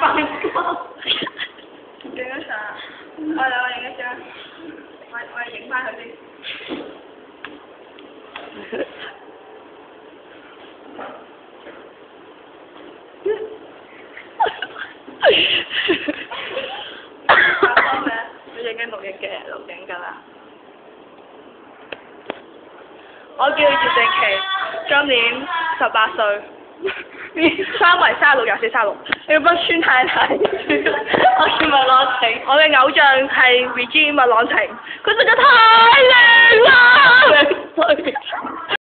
影咗相啊！我影一張，我影翻佢先。你影緊錄影㗎啦。我叫葉靜琪，今年18歲，3圍36、24、36。你要幫孫太太。我叫麥朗晴，我嘅偶像係 Regine 麥朗晴，佢實在太靚啦！